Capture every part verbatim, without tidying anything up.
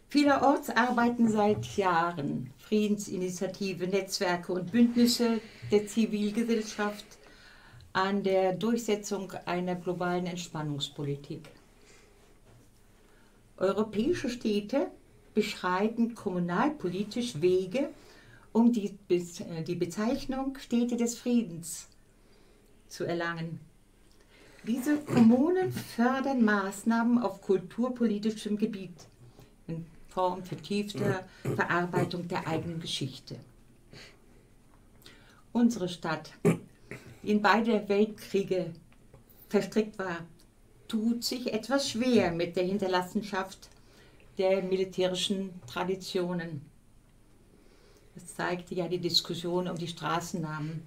Vielerorts arbeiten seit Jahren Friedensinitiative, Netzwerke und Bündnisse der Zivilgesellschaft an der Durchsetzung einer globalen Entspannungspolitik. Europäische Städte beschreiten kommunalpolitisch Wege, um die, die Bezeichnung Städte des Friedens zu erlangen. Diese Kommunen fördern Maßnahmen auf kulturpolitischem Gebiet in Form vertiefter Verarbeitung der eigenen Geschichte. Unsere Stadt, die in beide Weltkriege verstrickt war, tut sich etwas schwer mit der Hinterlassenschaft der militärischen Traditionen. Das zeigte ja die Diskussion um die Straßennamen.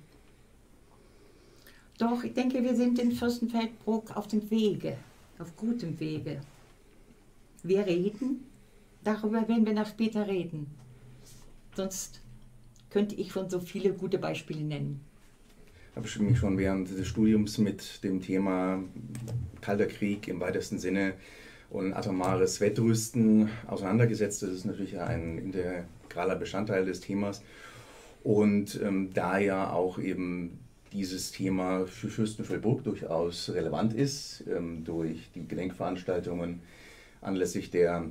Doch ich denke, wir sind in Fürstenfeldbruck auf dem Wege, auf gutem Wege. Wir reden, darüber werden wir noch später reden. Sonst könnte ich schon so viele gute Beispiele nennen. Ich habe mich schon während des Studiums mit dem Thema Kalter Krieg im weitesten Sinne und atomares Wettrüsten auseinandergesetzt. Das ist natürlich ein integraler Bestandteil des Themas. Und ähm, da ja auch eben dieses Thema für Fürstenfeldbruck durchaus relevant ist, ähm, durch die Gedenkveranstaltungen anlässlich der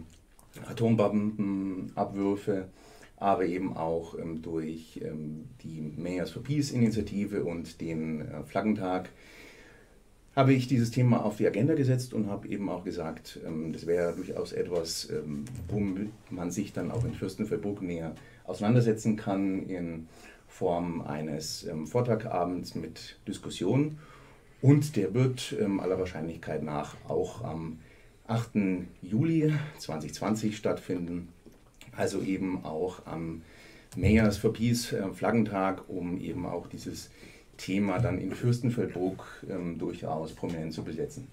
Atombombenabwürfe, aber eben auch ähm, durch ähm, die Mayors for Peace Initiative und den äh, Flaggentag, habe ich dieses Thema auf die Agenda gesetzt und habe eben auch gesagt, ähm, das wäre durchaus etwas, ähm, womit man sich dann auch in Fürstenfeldbruck näher auseinandersetzen kann, in Form eines ähm, Vortragabends mit Diskussion. Und der wird ähm, aller Wahrscheinlichkeit nach auch am achten Juli zweitausendzwanzig stattfinden. Also eben auch am Mayors for Peace äh, Flaggentag, um eben auch dieses Thema dann in Fürstenfeldbruck ähm, durchaus prominent zu besetzen.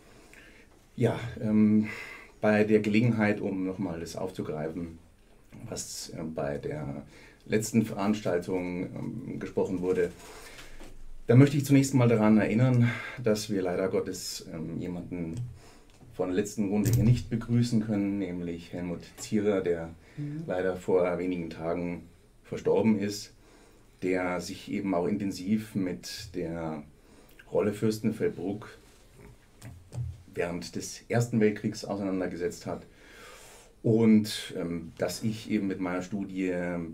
Ja, ähm, bei der Gelegenheit, um nochmal das aufzugreifen, was äh, bei der letzten Veranstaltung ähm, gesprochen wurde, da möchte ich zunächst mal daran erinnern, dass wir leider Gottes ähm, jemanden von der letzten Runde hier nicht begrüßen können, nämlich Helmut Zierer, der mhm. leider vor wenigen Tagen verstorben ist, der sich eben auch intensiv mit der Rolle Fürstenfeldbruck während des Ersten Weltkriegs auseinandergesetzt hat und ähm, dass ich eben mit meiner Studie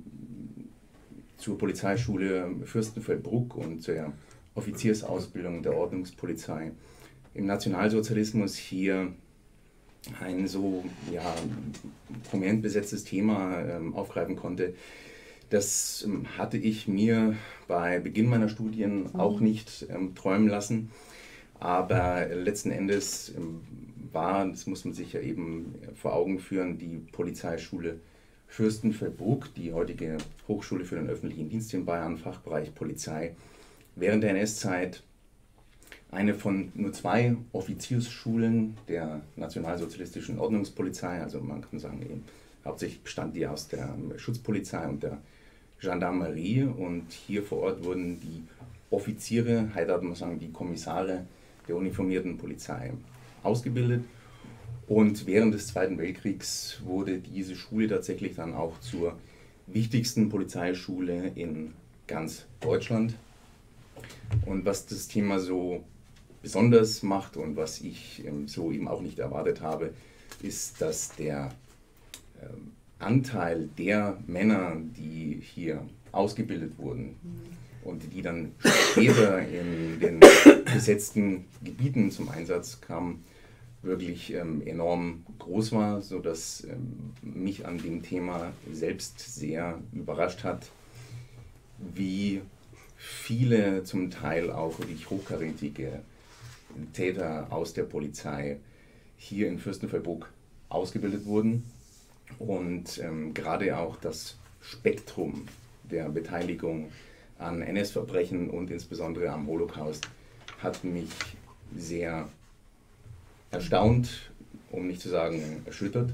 zur Polizeischule Fürstenfeldbruck und zur Offiziersausbildung der Ordnungspolizei im Nationalsozialismus hier ein so ja, prominent besetztes Thema ähm, aufgreifen konnte. Das ähm, hatte ich mir bei Beginn meiner Studien mhm. auch nicht ähm, träumen lassen, aber letzten Endes ähm, war, das muss man sich ja eben vor Augen führen, die Polizeischule Fürstenfeldbruck, die heutige Hochschule für den öffentlichen Dienst in Bayern, Fachbereich Polizei, während der N S-Zeit eine von nur zwei Offiziersschulen der nationalsozialistischen Ordnungspolizei, also man kann sagen, eben, hauptsächlich bestand die aus der Schutzpolizei und der Gendarmerie, und hier vor Ort wurden die Offiziere, heute darf man sagen, die Kommissare der uniformierten Polizei ausgebildet. Und während des Zweiten Weltkriegs wurde diese Schule tatsächlich dann auch zur wichtigsten Polizeischule in ganz Deutschland. Und was das Thema so besonders macht und was ich ähm, so eben auch nicht erwartet habe, ist, dass der ähm, Anteil der Männer, die hier ausgebildet wurden und die dann später in den besetzten Gebieten zum Einsatz kamen, wirklich ähm, enorm groß war, sodass ähm, mich an dem Thema selbst sehr überrascht hat, wie viele zum Teil auch wirklich hochkarätige Täter aus der Polizei hier in Fürstenfeldbruck ausgebildet wurden. Und ähm, gerade auch das Spektrum der Beteiligung an N S-Verbrechen und insbesondere am Holocaust hat mich sehr erstaunt, um nicht zu sagen erschüttert.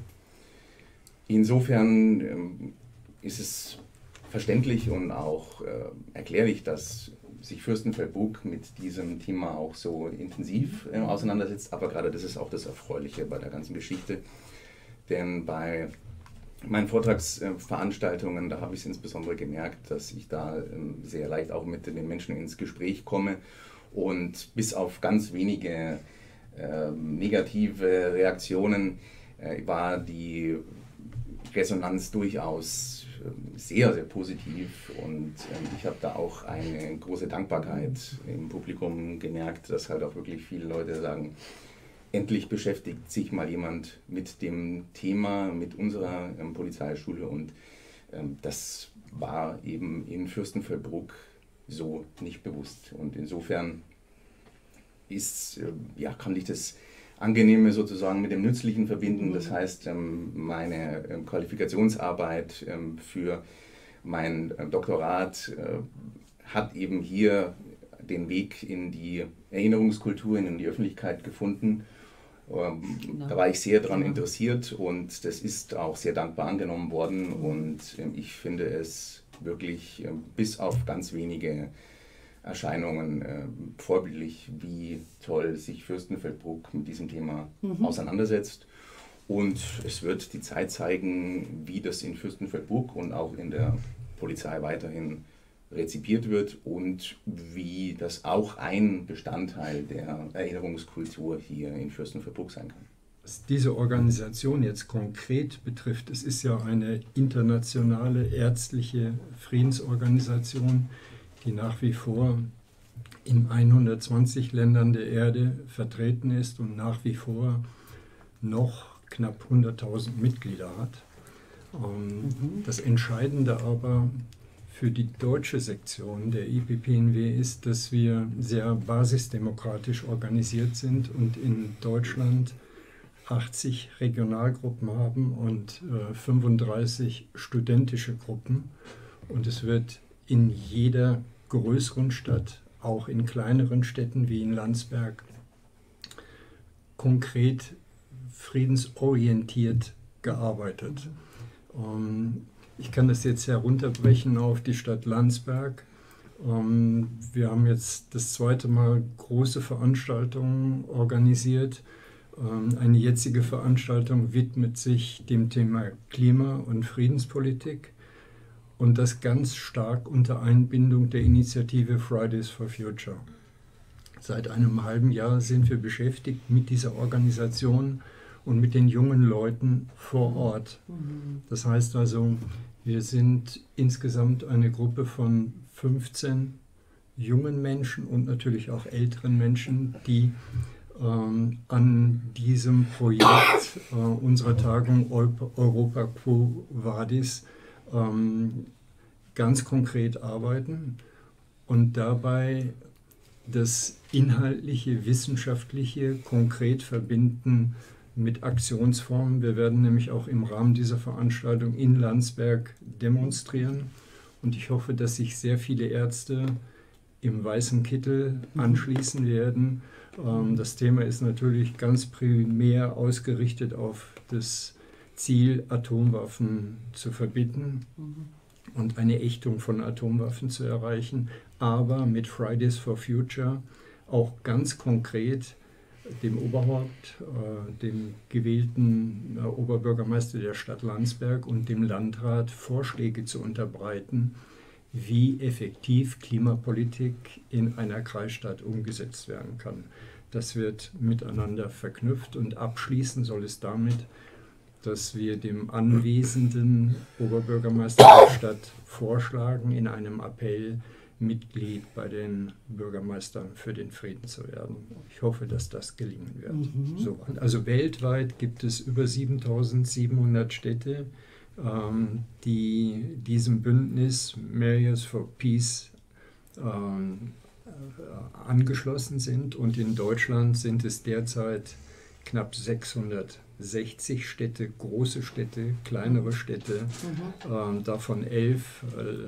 Insofern ähm, ist es verständlich und auch äh, erklärlich, dass sich Fürstenfeldbruck mit diesem Thema auch so intensiv äh, auseinandersetzt, aber gerade das ist auch das Erfreuliche bei der ganzen Geschichte, denn bei meinen Vortragsveranstaltungen, da habe ich es insbesondere gemerkt, dass ich da ähm, sehr leicht auch mit den Menschen ins Gespräch komme und bis auf ganz wenige äh, negative Reaktionen äh, war die Resonanz durchaus äh, sehr, sehr positiv und äh, ich habe da auch eine große Dankbarkeit im Publikum gemerkt, dass halt auch wirklich viele Leute sagen, endlich beschäftigt sich mal jemand mit dem Thema, mit unserer ähm, Polizeischule und ähm, das war eben in Fürstenfeldbruck so nicht bewusst. Und insofern ist, äh, ja, kann ich das Angenehme sozusagen mit dem Nützlichen verbinden. Das heißt, ähm, meine ähm, Qualifikationsarbeit ähm, für mein äh, Doktorat äh, hat eben hier den Weg in die Erinnerungskultur, in die Öffentlichkeit gefunden. Ähm, genau. Da war ich sehr daran interessiert und das ist auch sehr dankbar angenommen worden mhm. und ähm, ich finde es wirklich ähm, bis auf ganz wenige Erscheinungen äh, vorbildlich, wie toll sich Fürstenfeldbruck mit diesem Thema mhm. auseinandersetzt. Und es wird die Zeit zeigen, wie das in Fürstenfeldbruck und auch in der Polizei weiterhin rezipiert wird und wie das auch ein Bestandteil der Erinnerungskultur hier in Fürstenfeldbruck sein kann. Was diese Organisation jetzt konkret betrifft, es ist ja eine internationale ärztliche Friedensorganisation, die nach wie vor in hundertzwanzig Ländern der Erde vertreten ist und nach wie vor noch knapp hunderttausend Mitglieder hat. Mhm. Das Entscheidende aber für die deutsche Sektion der I P P N W ist, dass wir sehr basisdemokratisch organisiert sind und in Deutschland achtzig Regionalgruppen haben und äh, fünfunddreißig studentische Gruppen. Und es wird in jeder größeren Stadt, auch in kleineren Städten wie in Landsberg, konkret friedensorientiert gearbeitet. Ähm, ich kann das jetzt herunterbrechen auf die Stadt Landsberg. Ähm, wir haben jetzt das zweite Mal große Veranstaltungen organisiert. Ähm, eine jetzige Veranstaltung widmet sich dem Thema Klima- und Friedenspolitik. Und das ganz stark unter Einbindung der Initiative Fridays for Future. Seit einem halben Jahr sind wir beschäftigt mit dieser Organisation und mit den jungen Leuten vor Ort. Das heißt also, wir sind insgesamt eine Gruppe von fünfzehn jungen Menschen und natürlich auch älteren Menschen, die ähm, an diesem Projekt äh, unserer Tagung Europa Quo Vadis ähm, ganz konkret arbeiten und dabei das inhaltliche, wissenschaftliche konkret verbinden mit Aktionsformen. Wir werden nämlich auch im Rahmen dieser Veranstaltung in Landsberg demonstrieren und ich hoffe, dass sich sehr viele Ärzte im weißen Kittel anschließen werden. Ähm, das Thema ist natürlich ganz primär ausgerichtet auf das Ziel, Atomwaffen zu verbieten und eine Ächtung von Atomwaffen zu erreichen, aber mit Fridays for Future auch ganz konkret dem Oberhaupt, äh, dem gewählten äh, Oberbürgermeister der Stadt Landsberg und dem Landrat Vorschläge zu unterbreiten, wie effektiv Klimapolitik in einer Kreisstadt umgesetzt werden kann. Das wird miteinander verknüpft und abschließen soll es damit, dass wir dem anwesenden Oberbürgermeister der Stadt vorschlagen, in einem Appell Mitglied bei den Bürgermeistern für den Frieden zu werden. Ich hoffe, dass das gelingen wird. Mhm. So, also weltweit gibt es über siebentausendsiebenhundert Städte, ähm, die diesem Bündnis Marias for Peace ähm, äh, angeschlossen sind. Und in Deutschland sind es derzeit knapp sechshundertsechzig Städte, große Städte, kleinere Städte, mhm. ähm, davon elf äh,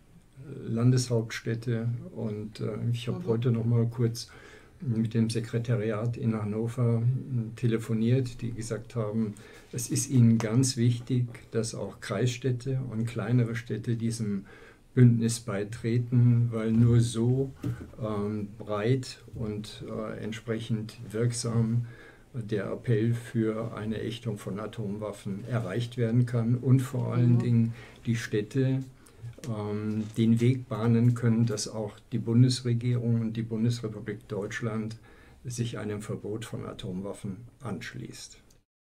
Landeshauptstädte. Und äh, ich habe mhm. heute noch mal kurz mit dem Sekretariat in Hannover telefoniert, die gesagt haben, es ist ihnen ganz wichtig, dass auch Kreisstädte und kleinere Städte diesem Bündnis beitreten, weil nur so ähm, breit und äh, entsprechend wirksam der Appell für eine Ächtung von Atomwaffen erreicht werden kann und vor allen mhm. Dingen die Städte ähm, den Weg bahnen können, dass auch die Bundesregierung und die Bundesrepublik Deutschland sich einem Verbot von Atomwaffen anschließt.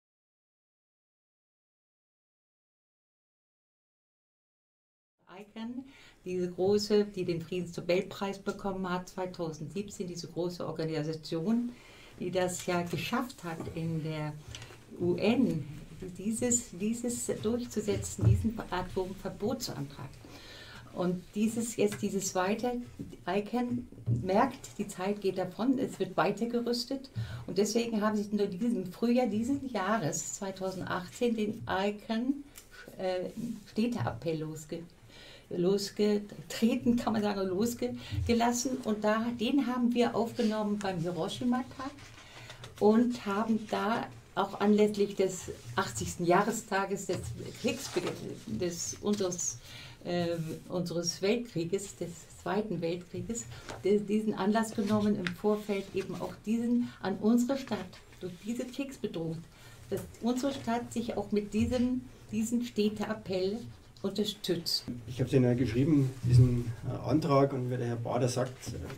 ICAN, diese große, die den Friedensnobelpreis bekommen hat zweitausendsiebzehn, diese große Organisation, die das ja geschafft hat in der U N, dieses, dieses durchzusetzen, diesen Atomverbotsantrag. Und dieses jetzt, dieses weiter, ICAN merkt, die Zeit geht davon, es wird weitergerüstet und deswegen haben sie nur diesem Frühjahr dieses Jahres, zweitausendachtzehn, den ICAN äh, Städteappell losge, losgetreten, kann man sagen, losgelassen und da, den haben wir aufgenommen beim Hiroshima-Tag und haben da auch anlässlich des achtzigsten Jahrestages des Kriegsbeginns, des unseres Äh, unseres Weltkrieges, des Zweiten Weltkrieges, diesen Anlass genommen, im Vorfeld eben auch diesen an unsere Stadt, durch diese Kriegsbedrohung, dass unsere Stadt sich auch mit diesem, diesem Städteappell unterstützt. Ich habe es Ihnen ja geschrieben, diesen Antrag, und wie der Herr Bader sagt,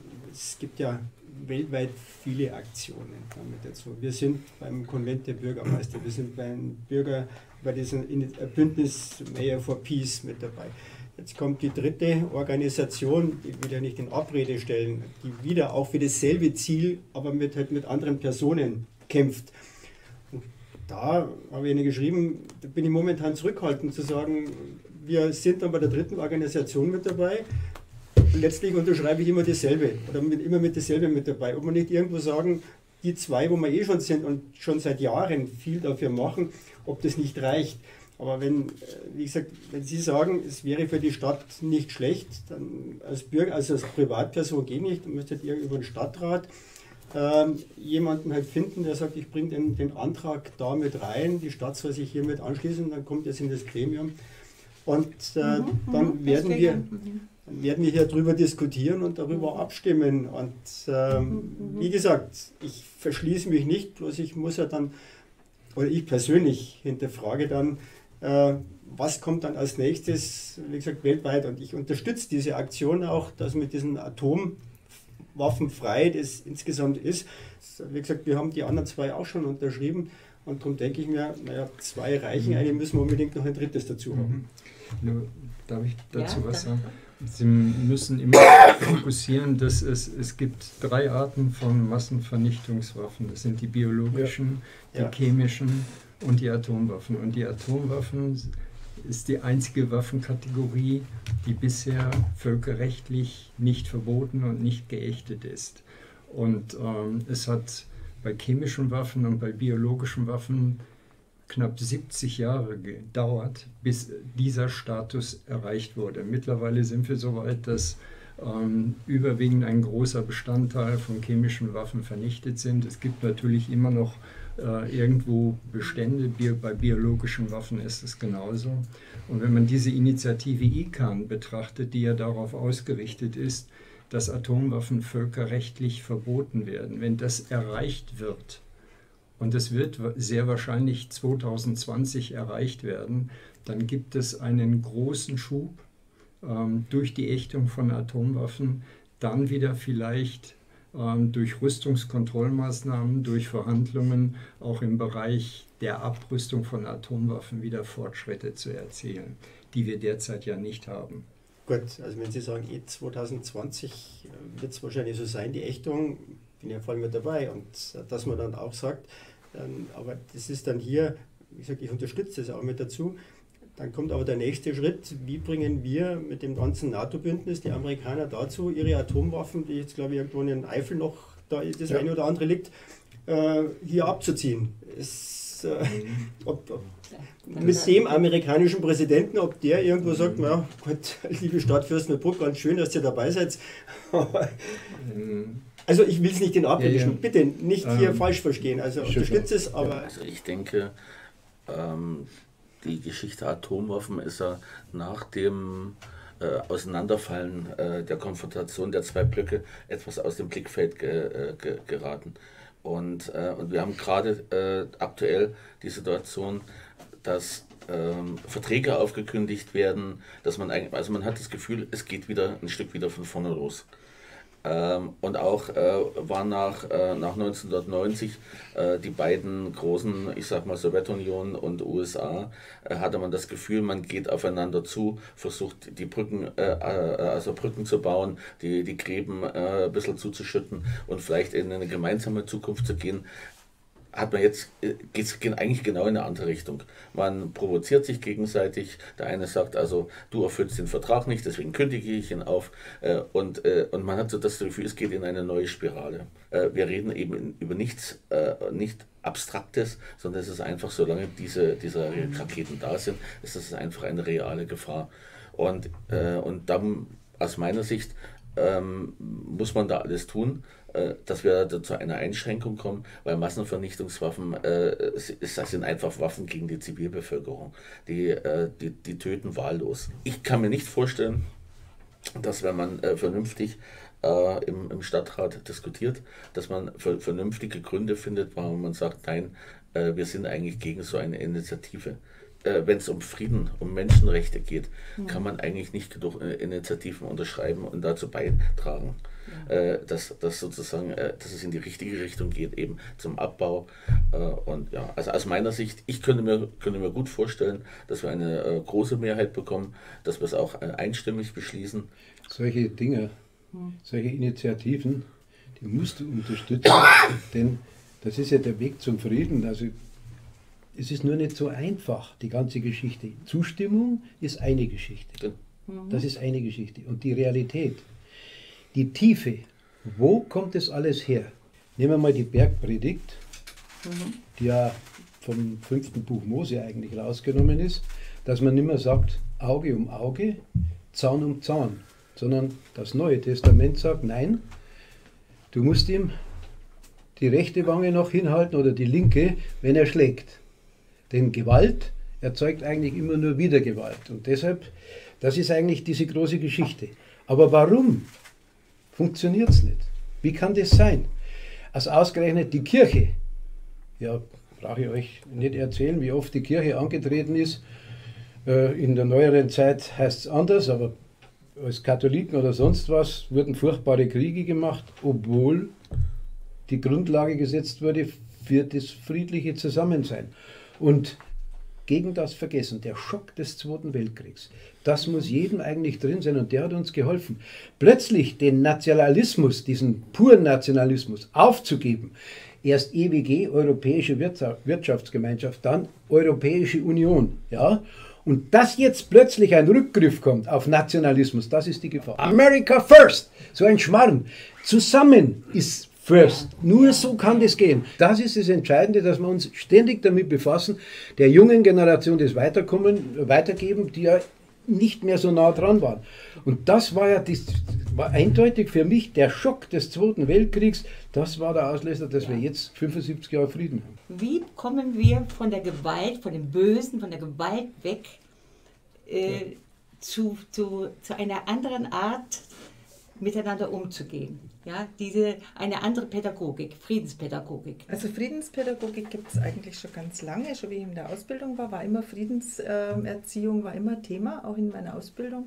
es gibt ja weltweit viele Aktionen damit dazu. Wir sind beim Konvent der Bürgermeister, wir sind beim Bürger, bei diesem Bündnis Mayor for Peace mit dabei. Jetzt kommt die dritte Organisation, die will ja nicht in Abrede stellen, die wieder auch für dasselbe Ziel, aber mit, halt mit anderen Personen kämpft. Und da habe ich Ihnen geschrieben, da bin ich momentan zurückhaltend zu sagen, wir sind dann bei der dritten Organisation mit dabei. Letztlich unterschreibe ich immer dasselbe oder mit, immer mit dasselbe mit dabei. Ob wir nicht irgendwo sagen, die zwei, wo wir eh schon sind und schon seit Jahren viel dafür machen, ob das nicht reicht. Aber wenn, wie gesagt, wenn Sie sagen, es wäre für die Stadt nicht schlecht, dann als Bürger, also als Privatperson geht nicht, dann müsstet ihr über den Stadtrat ähm, jemanden halt finden, der sagt, ich bringe den, den Antrag da mit rein, die Stadt soll sich hiermit anschließen, dann kommt es in das Gremium. Und äh, mhm, dann werden wir, dann werden wir hier drüber diskutieren und darüber abstimmen. Und ähm, wie gesagt, ich verschließe mich nicht, bloß ich muss ja dann, oder ich persönlich hinterfrage dann, äh, was kommt dann als nächstes, wie gesagt, weltweit. Und ich unterstütze diese Aktion auch, dass mit diesen Atomwaffen frei das insgesamt ist. Wie gesagt, wir haben die anderen zwei auch schon unterschrieben. Und darum denke ich mir, naja, zwei reichen, eine müssen wir unbedingt noch ein drittes dazu haben. Nur, darf ich dazu ja, was sagen? Sie müssen immer fokussieren, dass es, es gibt drei Arten von Massenvernichtungswaffen. Das sind die biologischen, ja. die ja. chemischen und die Atomwaffen. Und die Atomwaffen ist die einzige Waffenkategorie, die bisher völkerrechtlich nicht verboten und nicht geächtet ist. Und ähm, es hat bei chemischen Waffen und bei biologischen Waffen knapp siebzig Jahre gedauert, bis dieser Status erreicht wurde. Mittlerweile sind wir so weit, dass ähm, überwiegend ein großer Bestandteil von chemischen Waffen vernichtet sind. Es gibt natürlich immer noch äh, irgendwo Bestände, Bi bei biologischen Waffen ist es genauso. Und wenn man diese Initiative ICAN betrachtet, die ja darauf ausgerichtet ist, dass Atomwaffen völkerrechtlich verboten werden, wenn das erreicht wird, und das wird sehr wahrscheinlich zweitausendzwanzig erreicht werden, dann gibt es einen großen Schub ähm, durch die Ächtung von Atomwaffen, dann wieder vielleicht ähm, durch Rüstungskontrollmaßnahmen, durch Verhandlungen auch im Bereich der Abrüstung von Atomwaffen wieder Fortschritte zu erzielen, die wir derzeit ja nicht haben. Gut, also wenn Sie sagen, eh zweitausendzwanzig wird es wahrscheinlich so sein, die Ächtung, bin ja voll mit dabei, und dass man dann auch sagt, dann, aber das ist dann hier, wie gesagt, ich unterstütze das auch mit dazu, dann kommt aber der nächste Schritt, wie bringen wir mit dem ganzen NATO-Bündnis die Amerikaner dazu, ihre Atomwaffen, die jetzt glaube ich irgendwo in den Eifel noch, da das ja. eine oder andere liegt, äh, hier abzuziehen. Es, äh, ob, ob, mit dem amerikanischen Präsidenten, ob der irgendwo sagt, na Gott, liebe Stadt Fürstenfeldbruck, ganz schön, dass ihr dabei seid. Also ich will es nicht in Abrede ja, ja. bitte nicht hier ähm, falsch verstehen, also unterstütze es, aber... Also ich denke, ähm, die Geschichte Atomwaffen ist ja nach dem äh, Auseinanderfallen äh, der Konfrontation der zwei Blöcke etwas aus dem Blickfeld ge, äh, ge, geraten. Und, äh, und wir haben gerade äh, aktuell die Situation, dass ähm, Verträge aufgekündigt werden, dass man eigentlich, also man hat das Gefühl, es geht wieder ein Stück wieder von vorne los. Ähm, und auch äh, waren nach, äh, nach neunzehnhundertneunzig äh, die beiden großen, ich sag mal Sowjetunion und U S A, äh, hatte man das Gefühl, man geht aufeinander zu, versucht die Brücken, äh, also Brücken zu bauen, die, die Gräben äh, ein bisschen zuzuschütten und vielleicht in eine gemeinsame Zukunft zu gehen. Hat man jetzt, geht es eigentlich genau in eine andere Richtung. Man provoziert sich gegenseitig. Der eine sagt also, du erfüllst den Vertrag nicht, deswegen kündige ich ihn auf. Und, und man hat so das Gefühl, es geht in eine neue Spirale. Wir reden eben über nichts, nicht Abstraktes, sondern es ist einfach, solange diese, diese Raketen da sind, ist es einfach eine reale Gefahr. Und, und dann, aus meiner Sicht, ähm, muss man da alles tun, äh, dass wir zu einer Einschränkung kommen, weil Massenvernichtungswaffen äh, sind einfach Waffen gegen die Zivilbevölkerung. Die, äh, die, die töten wahllos. Ich kann mir nicht vorstellen, dass wenn man äh, vernünftig äh, im, im Stadtrat diskutiert, dass man vernünftige Gründe findet, warum man sagt, nein, äh, wir sind eigentlich gegen so eine Initiative. Wenn es um Frieden, um Menschenrechte geht, ja. kann man eigentlich nicht genug Initiativen unterschreiben und dazu beitragen, ja. dass, dass sozusagen, dass es in die richtige Richtung geht, eben zum Abbau. Und ja, also aus meiner Sicht, ich könnte mir, könnte mir gut vorstellen, dass wir eine große Mehrheit bekommen, dass wir es auch einstimmig beschließen. Solche Dinge, solche Initiativen, die musst du unterstützen, denn das ist ja der Weg zum Frieden. Also es ist nur nicht so einfach, die ganze Geschichte. Zustimmung ist eine Geschichte. Das ist eine Geschichte. Und die Realität, die Tiefe, wo kommt das alles her? Nehmen wir mal die Bergpredigt, mhm. die ja vom fünften Buch Mose eigentlich rausgenommen ist, dass man nicht mehr sagt, Auge um Auge, Zahn um Zahn, sondern das Neue Testament sagt, nein, du musst ihm die rechte Wange noch hinhalten oder die linke, wenn er schlägt. Denn Gewalt erzeugt eigentlich immer nur wieder Gewalt. Und deshalb, das ist eigentlich diese große Geschichte. Aber warum funktioniert es nicht? Wie kann das sein? Also ausgerechnet die Kirche, ja, brauche ich euch nicht erzählen, wie oft die Kirche angetreten ist. In der neueren Zeit heißt es anders, aber als Katholiken oder sonst was wurden furchtbare Kriege gemacht, obwohl die Grundlage gesetzt wurde für das friedliche Zusammensein. Und gegen das Vergessen, der Schock des Zweiten Weltkriegs, das muss jedem eigentlich drin sein und der hat uns geholfen. Plötzlich den Nationalismus, diesen puren Nationalismus aufzugeben, erst E W G, Europäische Wirtschaftsgemeinschaft, dann Europäische Union, ja, und dass jetzt plötzlich ein Rückgriff kommt auf Nationalismus, das ist die Gefahr. America first, so ein Schmarrn. Zusammen ist first. Nur so kann das gehen. Das ist das Entscheidende, dass wir uns ständig damit befassen, der jungen Generation das Weiterkommen, weitergeben, die ja nicht mehr so nah dran waren. Und das war ja das, war eindeutig für mich der Schock des Zweiten Weltkriegs. Das war der Auslöser, dass ja. wir jetzt fünfundsiebzig Jahre Frieden haben. Wie kommen wir von der Gewalt, von dem Bösen, von der Gewalt weg äh, ja. zu, zu, zu einer anderen Art, miteinander umzugehen? Ja, diese, eine andere Pädagogik, Friedenspädagogik. Also Friedenspädagogik gibt es eigentlich schon ganz lange, schon wie ich in der Ausbildung war, war immer Friedenserziehung, war immer Thema, auch in meiner Ausbildung.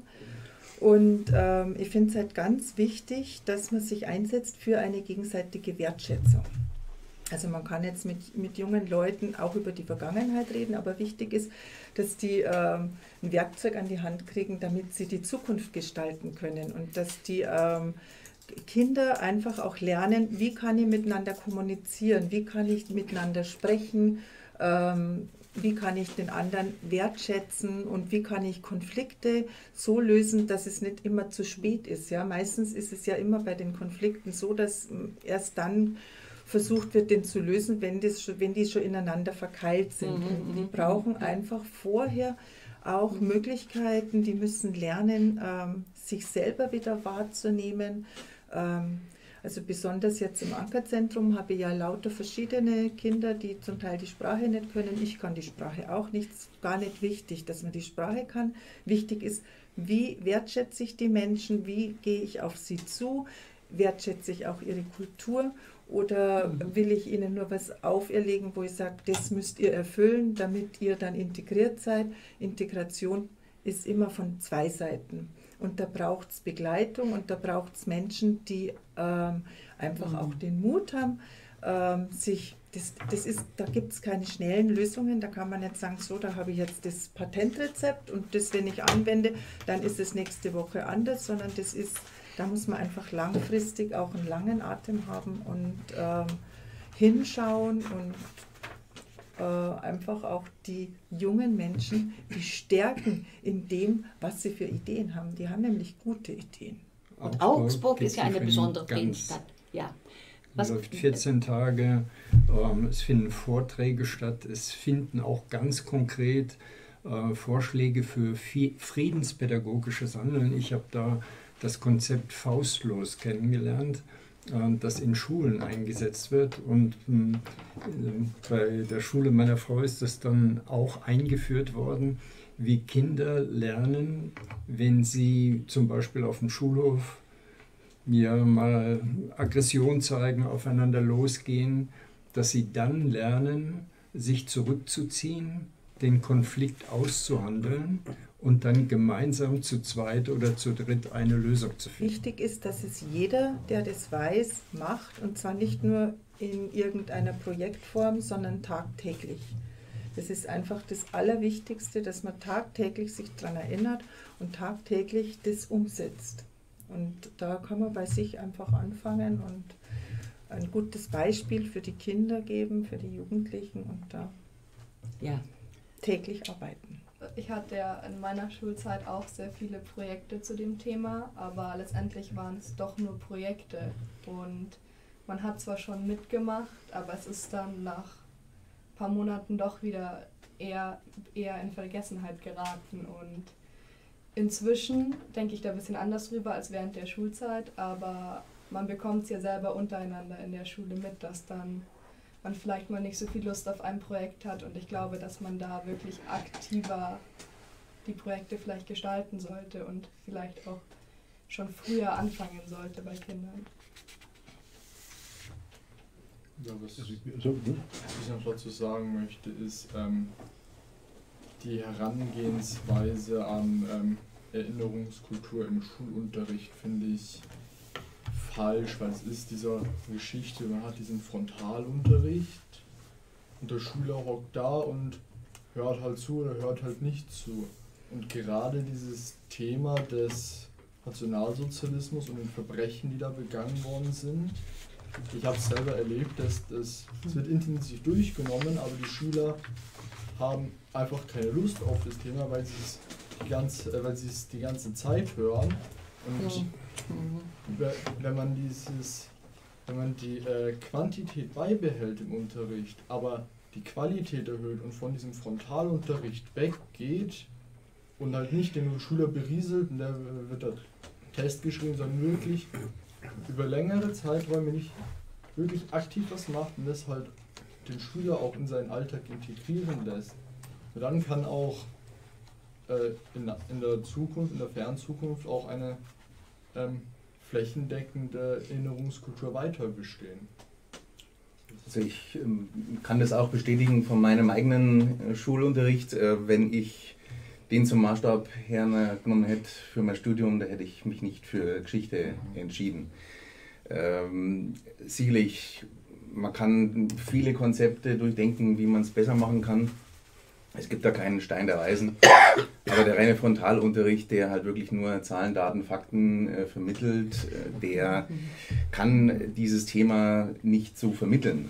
Und ähm, ich finde es halt ganz wichtig, dass man sich einsetzt für eine gegenseitige Wertschätzung. Also man kann jetzt mit, mit jungen Leuten auch über die Vergangenheit reden, aber wichtig ist, dass die ähm, ein Werkzeug an die Hand kriegen, damit sie die Zukunft gestalten können und dass die ähm, Kinder einfach auch lernen, wie kann ich miteinander kommunizieren, wie kann ich miteinander sprechen, ähm, wie kann ich den anderen wertschätzen und wie kann ich Konflikte so lösen, dass es nicht immer zu spät ist. Ja? Meistens ist es ja immer bei den Konflikten so, dass erst dann versucht wird, den zu lösen, wenn, das, wenn die schon ineinander verkeilt sind. Mhm, und die brauchen einfach vorher auch Möglichkeiten, die müssen lernen, ähm, sich selber wieder wahrzunehmen. Ähm, also besonders jetzt im Ankerzentrum habe ich ja lauter verschiedene Kinder, die zum Teil die Sprache nicht können. Ich kann die Sprache auch nicht. Es ist gar nicht wichtig, dass man die Sprache kann. Wichtig ist, wie wertschätze ich die Menschen, wie gehe ich auf sie zu, wertschätze ich auch ihre Kultur oder will ich ihnen nur was auferlegen, wo ich sage, das müsst ihr erfüllen, damit ihr dann integriert seid. Integration ist immer von zwei Seiten. Und da braucht es Begleitung und da braucht es Menschen, die ähm, einfach mhm. auch den Mut haben, ähm, sich, das, das ist, da gibt es keine schnellen Lösungen, da kann man nicht sagen, so, da habe ich jetzt das Patentrezept und das, wenn ich anwende, dann ist es nächste Woche anders, sondern das ist, da muss man einfach langfristig auch einen langen Atem haben und ähm, hinschauen und Äh, einfach auch die jungen Menschen, die stärken in dem, was sie für Ideen haben. Die haben nämlich gute Ideen. Und Augsburg ist ja eine besondere Friedensstadt. Ja. Es läuft vierzehn Tage, ähm, es finden Vorträge statt, es finden auch ganz konkret äh, Vorschläge für friedenspädagogisches Handeln. Ich habe da das Konzept faustlos kennengelernt, das in Schulen eingesetzt wird. Und äh, bei der Schule meiner Frau ist das dann auch eingeführt worden, wie Kinder lernen, wenn sie zum Beispiel auf dem Schulhof mir mal Aggression zeigen, aufeinander losgehen, dass sie dann lernen, sich zurückzuziehen, den Konflikt auszuhandeln und dann gemeinsam zu zweit oder zu dritt eine Lösung zu finden. Wichtig ist, dass es jeder, der das weiß, macht, und zwar nicht nur in irgendeiner Projektform, sondern tagtäglich. Das ist einfach das Allerwichtigste, dass man tagtäglich sich daran erinnert und tagtäglich das umsetzt. Und da kann man bei sich einfach anfangen und ein gutes Beispiel für die Kinder geben, für die Jugendlichen und da ja. täglich arbeiten. Ich hatte ja in meiner Schulzeit auch sehr viele Projekte zu dem Thema, aber letztendlich waren es doch nur Projekte. Und man hat zwar schon mitgemacht, aber es ist dann nach ein paar Monaten doch wieder eher, eher in Vergessenheit geraten. Und inzwischen denke ich da ein bisschen anders drüber als während der Schulzeit, aber man bekommt es ja selber untereinander in der Schule mit, dass dann man vielleicht mal nicht so viel Lust auf ein Projekt hat, und ich glaube, dass man da wirklich aktiver die Projekte vielleicht gestalten sollte und vielleicht auch schon früher anfangen sollte bei Kindern. Ja, was ich noch dazu sagen möchte, ist ähm, die Herangehensweise an ähm, Erinnerungskultur im Schulunterricht, finde ich falsch, weil es ist dieser Geschichte, man hat diesen Frontalunterricht und der Schüler hockt da und hört halt zu oder hört halt nicht zu. Und gerade dieses Thema des Nationalsozialismus und den Verbrechen, die da begangen worden sind, ich habe es selber erlebt, dass das, das wird intensiv durchgenommen, aber die Schüler haben einfach keine Lust auf das Thema, weil sie es die ganze, weil sie es die ganze Zeit hören. Und ja. wenn man dieses, wenn man die äh, Quantität beibehält im Unterricht, aber die Qualität erhöht und von diesem Frontalunterricht weggeht und halt nicht den Schüler berieselt und der wird der Test geschrieben, sondern wirklich über längere Zeiträume nicht wirklich aktiv was macht und das halt den Schüler auch in seinen Alltag integrieren lässt. Und dann kann auch äh, in, in der Zukunft, in der fernen Zukunft auch eine ähm, flächendeckende Erinnerungskultur weiter bestehen. Also ich ähm, kann das auch bestätigen von meinem eigenen äh, Schulunterricht. Äh, wenn ich den zum Maßstab hergenommen hätte für mein Studium, da hätte ich mich nicht für Geschichte entschieden. Ähm, sicherlich, man kann viele Konzepte durchdenken, wie man es besser machen kann. Es gibt da keinen Stein der Weisen, aber der reine Frontalunterricht, der halt wirklich nur Zahlen, Daten, Fakten äh, vermittelt, äh, der kann dieses Thema nicht so vermitteln.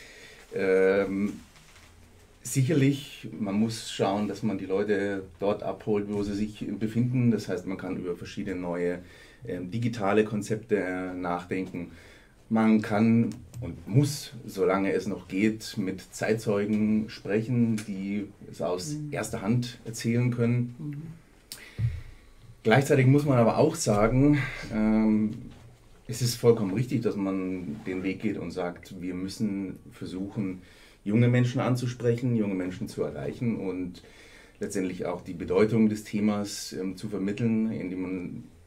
Ähm, sicherlich, man muss schauen, dass man die Leute dort abholt, wo sie sich befinden. Das heißt, man kann über verschiedene neue äh, digitale Konzepte äh, nachdenken. Man kann und muss, solange es noch geht, mit Zeitzeugen sprechen, die es aus mhm. erster Hand erzählen können. Mhm. Gleichzeitig muss man aber auch sagen, ähm, es ist vollkommen richtig, dass man den Weg geht und sagt, wir müssen versuchen, junge Menschen anzusprechen, junge Menschen zu erreichen und letztendlich auch die Bedeutung des Themas ähm, zu vermitteln, indem man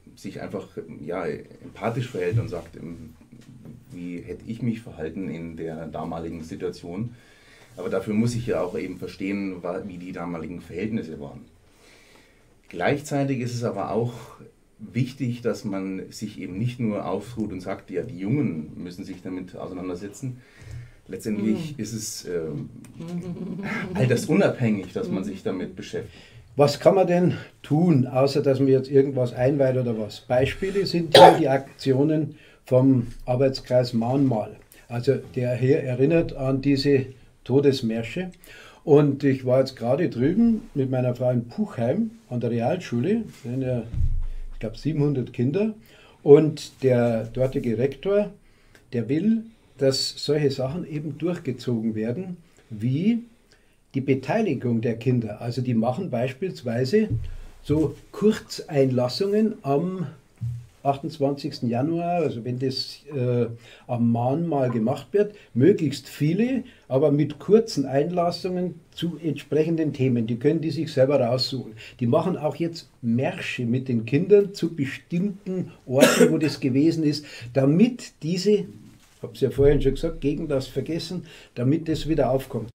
sich einfach ja, empathisch verhält und sagt, wie hätte ich mich verhalten in der damaligen Situation. Aber dafür muss ich ja auch eben verstehen, wie die damaligen Verhältnisse waren. Gleichzeitig ist es aber auch wichtig, dass man sich eben nicht nur aufruht und sagt, ja, die Jungen müssen sich damit auseinandersetzen. Letztendlich mm. ist es äh, altersunabhängig, dass man sich damit beschäftigt. Was kann man denn tun, außer dass man jetzt irgendwas einweiht oder was? Beispiele sind hier die Aktionen vom Arbeitskreis Mahnmal. Also der hier erinnert an diese Todesmärsche. Und ich war jetzt gerade drüben mit meiner Frau in Puchheim an der Realschule. Da sind ja, ich glaube, siebenhundert Kinder. Und der dortige Rektor, der will, dass solche Sachen eben durchgezogen werden, wie die Beteiligung der Kinder. Also die machen beispielsweise so Kurzeinlassungen am achtundzwanzigsten Januar, also wenn das äh, am Mahnmal gemacht wird, möglichst viele, aber mit kurzen Einlassungen zu entsprechenden Themen. Die können die sich selber raussuchen. Die machen auch jetzt Märsche mit den Kindern zu bestimmten Orten, wo das gewesen ist, damit diese, ich habe es ja vorhin schon gesagt, gegen das Vergessen, damit das wieder aufkommt.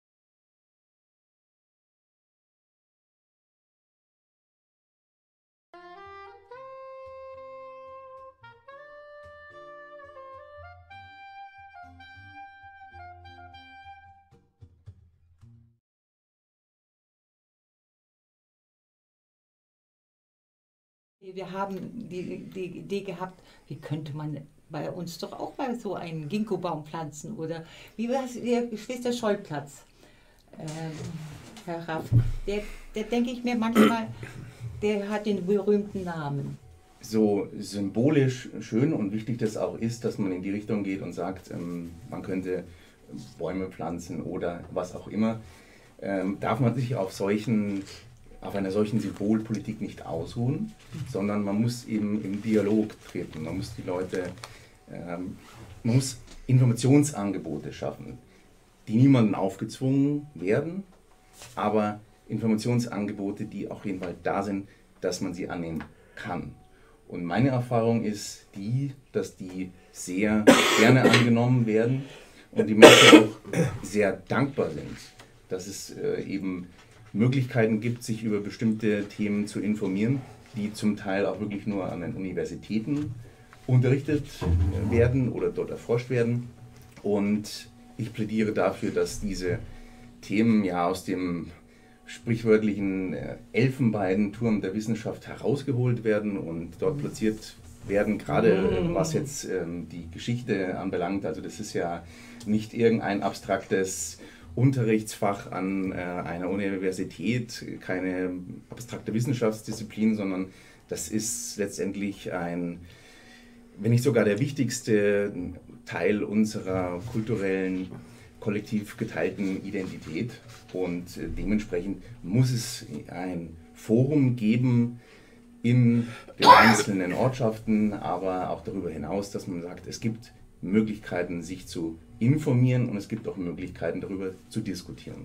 Wir haben die, die Idee gehabt, wie könnte man bei uns doch auch mal so einen Ginkgobaum pflanzen oder wie war es, der Geschwister-Scholl-Platz, ähm, Herr Raff, der, der denke ich mir manchmal, der hat den berühmten Namen. So symbolisch schön und wichtig das auch ist, dass man in die Richtung geht und sagt, ähm, man könnte Bäume pflanzen oder was auch immer, ähm, darf man sich auf solchen auf einer solchen Symbolpolitik nicht ausruhen, sondern man muss eben im Dialog treten. Man muss die Leute, ähm, man muss Informationsangebote schaffen, die niemandem aufgezwungen werden, aber Informationsangebote, die auf jeden Fall da sind, dass man sie annehmen kann. Und meine Erfahrung ist die, dass die sehr gerne angenommen werden und die Menschen auch sehr dankbar sind, dass es äh, eben Möglichkeiten gibt, sich über bestimmte Themen zu informieren, die zum Teil auch wirklich nur an den Universitäten unterrichtet werden oder dort erforscht werden. Und ich plädiere dafür, dass diese Themen ja aus dem sprichwörtlichen Elfenbeinturm der Wissenschaft herausgeholt werden und dort platziert werden, gerade was jetzt ähm, die Geschichte anbelangt. Also das ist ja nicht irgendein abstraktes Unterrichtsfach an äh, einer Universität, keine abstrakte Wissenschaftsdisziplin, sondern das ist letztendlich ein, wenn nicht sogar der wichtigste Teil unserer kulturellen, kollektiv geteilten Identität. Und äh, dementsprechend muss es ein Forum geben in den einzelnen Ortschaften, aber auch darüber hinaus, dass man sagt, es gibt Möglichkeiten, sich zu informieren und es gibt auch Möglichkeiten, darüber zu diskutieren.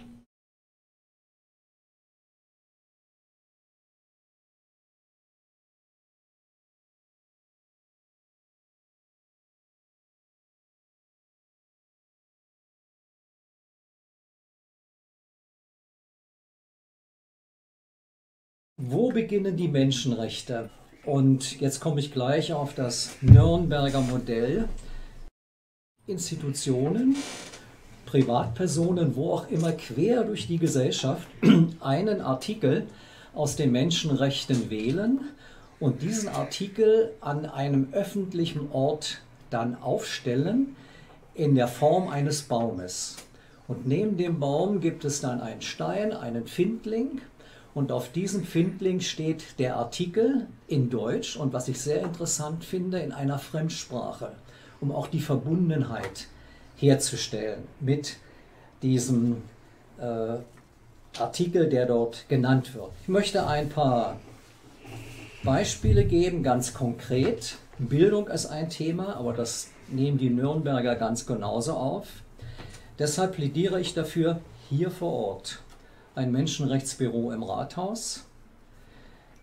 Wo beginnen die Menschenrechte? Und jetzt komme ich gleich auf das Nürnberger Modell. Institutionen, Privatpersonen, wo auch immer quer durch die Gesellschaft einen Artikel aus den Menschenrechten wählen und diesen Artikel an einem öffentlichen Ort dann aufstellen in der Form eines Baumes. Und neben dem Baum gibt es dann einen Stein, einen Findling. Und auf diesem Findling steht der Artikel in Deutsch und was ich sehr interessant finde, in einer Fremdsprache, um auch die Verbundenheit herzustellen mit diesem äh, Artikel, der dort genannt wird. Ich möchte ein paar Beispiele geben, ganz konkret. Bildung ist ein Thema, aber das nehmen die Nürnberger ganz genauso auf. Deshalb plädiere ich dafür, hier vor Ort ein Menschenrechtsbüro im Rathaus,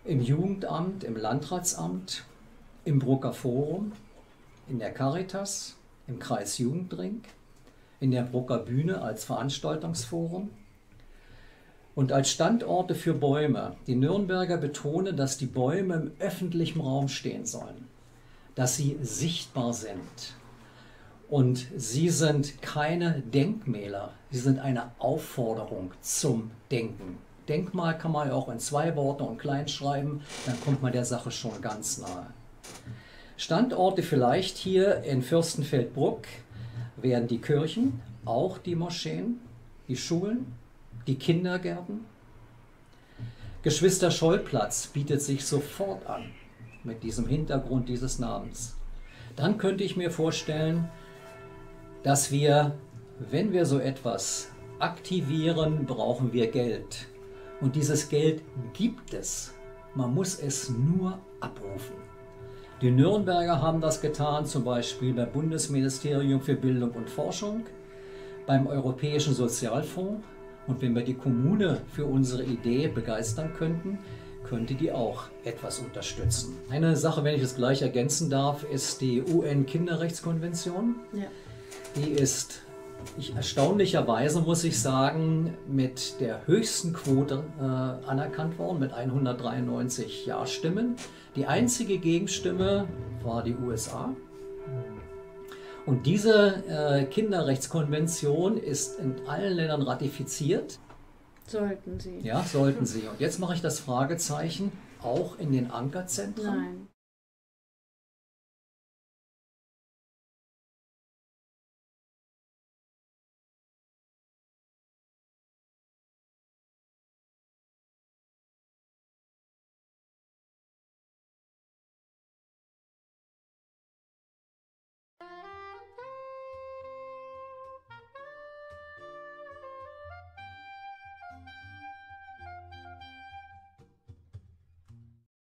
im Jugendamt, im Landratsamt, im Brucker Forum, in der Caritas, im Kreis Jugendring, in der Brucker Bühne als Veranstaltungsforum und als Standorte für Bäume. Die Nürnberger betonen, dass die Bäume im öffentlichen Raum stehen sollen, dass sie sichtbar sind. Und sie sind keine Denkmäler, sie sind eine Aufforderung zum Denken. Denkmal kann man ja auch in zwei Worte und klein schreiben, dann kommt man der Sache schon ganz nahe. Standorte vielleicht hier in Fürstenfeldbruck wären die Kirchen, auch die Moscheen, die Schulen, die Kindergärten. Geschwister-Scholl-Platz bietet sich sofort an mit diesem Hintergrund dieses Namens. Dann könnte ich mir vorstellen, dass wir, wenn wir so etwas aktivieren, brauchen wir Geld. Und dieses Geld gibt es. Man muss es nur abrufen. Die Nürnberger haben das getan, zum Beispiel beim Bundesministerium für Bildung und Forschung, beim Europäischen Sozialfonds. Und wenn wir die Kommune für unsere Idee begeistern könnten, könnte die auch etwas unterstützen. Eine Sache, wenn ich es gleich ergänzen darf, ist die U N-Kinderrechtskonvention. Ja. Die ist, ich, erstaunlicherweise muss ich sagen, mit der höchsten Quote äh, anerkannt worden, mit hundertdreiundneunzig Ja-Stimmen. Die einzige Gegenstimme war die U S A. Und diese äh, Kinderrechtskonvention ist in allen Ländern ratifiziert. Sollten sie. Ja, sollten sie. Und jetzt mache ich das Fragezeichen, auch in den Ankerzentren? Nein.